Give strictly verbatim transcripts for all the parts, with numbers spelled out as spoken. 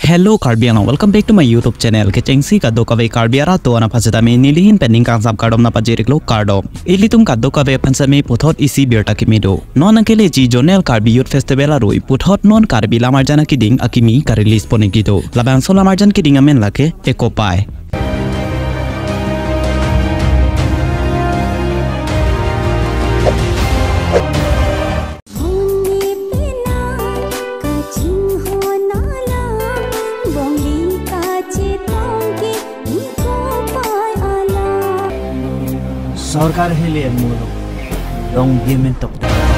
Hello Carbiano, welcome back to my YouTube channel. Kecengsi kado kawe Carbiara to ana pasatame nilihin pending kang sab kardom na pajiriklo kardo. Ilitum kado kawe pansame puthot isi birta kimido. Non akele ji Jonel Carbi Youth Festival aroi puthot non Carbi lamarjana kiding akimi ka release ponikido. Labang so lamarjan kiding amen lake ekopai. सरकार हेले मुलो long gimen tok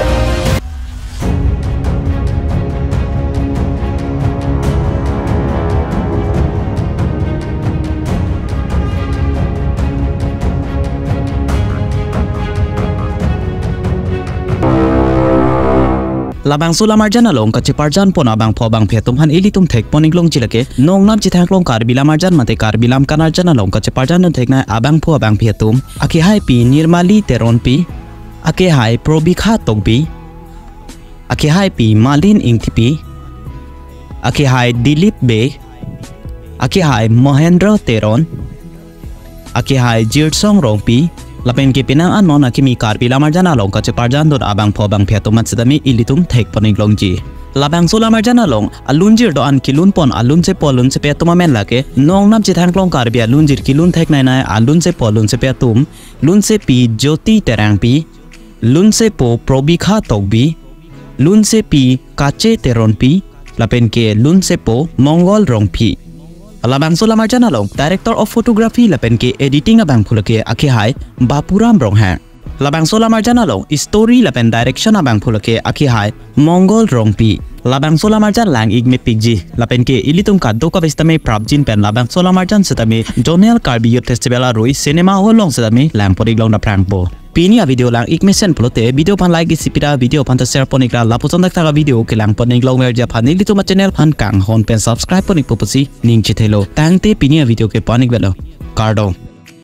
Labang sula marjan along kaciparjan pon abang po bang phetum han ilitum thek poninglong chilake nong nam chithanglong karbila marjan mate karbilam kanarjan along kaciparjan no thekna abang po abang phetum aki hai pi nirmali teron pi ake hai probikha tokbi ake hai pi malin ingtipi ake hai dilip be ake hai mohendra teron ake hai jirsong rongpi Lapen ke pinang anon akimi karbila marjana long kaciparjan don abang po bang phetumat sedami ilitum thek poninglong ji labang sula marjana long alunjir do an kilun pon alun se polun se petuma men lake nong nam chithanglong karbi alunjir kilun thek nai nai alun se polun se petum lun se pi jyoti terang pi lun se po probikha tokbi lun se pi kache teron pi lapen ke lun se po mongol rong pi Labang sula marjana long director of photography lapen ke editing abang phulake akhe hai bapuram rong hai labang sula marjana long story lapen direction abang phulake akhe hai mongol rong pi labang sula marjan lang igme pigji lapen ke ilitum kaddo ka bestame prabjin pen labang sula marjan setame Jonel Carbi Youth Festival roi cinema hall long setame lamporig long na prank po Pini a video lang ikmesen plote video pan like isipira video pan ta share ponikra lapuson dak taga video ke lang poning long mer ja phanili to channel phan kang hon pen subscribe ponik popusi ning chithelo tangte pini a video ke ponik belo cardo